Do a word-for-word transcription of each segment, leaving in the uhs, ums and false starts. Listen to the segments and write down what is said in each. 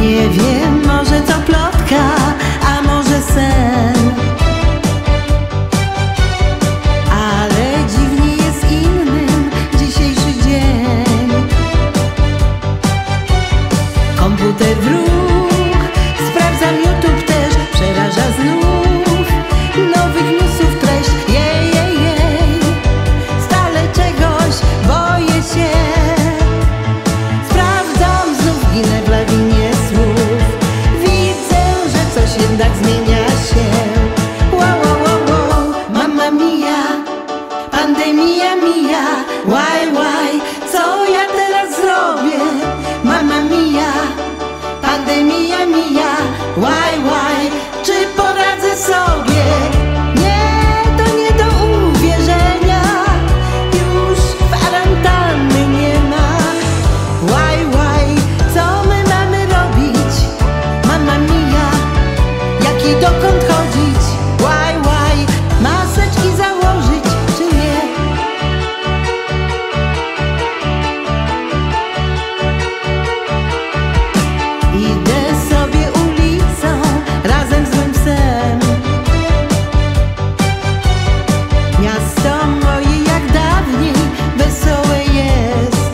Nie wiem, może to plotka, a może sen, ale dziwnie jest innym dzisiejszy dzień. Komputer w ruch, sprawdzam YouTube też, przeraża znów nowych newsów treść. Jej, jej, jej, stale czegoś boję się. Sprawdzam, znów ginę w lawinie słów. Widzę, że coś jednak zmienia się. Wow, wow, wow, wow. Mamma mia, pandemia mia. Why, why, co ja teraz zrobię? Mamma mia, pandemia mia. Why, why, czy poradzę sobie? Nie, to nie do uwierzenia. Już kwarantanny nie ma. Why, why, co my mamy robić? Mamma mia, jak i dokąd chodzić? Why, why, maseczki założyć czy nie? Idę sobie ulicą razem z moim psem. Miasto moje jak dawniej wesołe jest,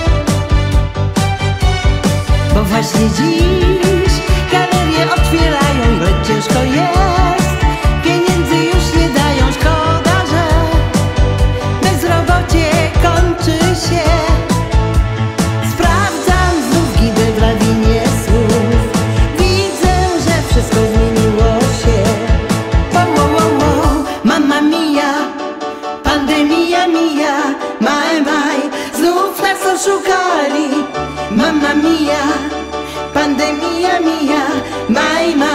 bo właśnie dziś galerie otwierają, lecz ciężko jest, pieniędzy już nie dają. Szkoda, że bezrobocie kończy się. Sprawdzam, znów ginę w lawinie słów. Widzę, że wszystko zmieniło się. Wow, wow, wow, wow. Mamma mia, pandemia mia. My, my, znów nas oszukali. Mamma mia, pandemia mia. My, my.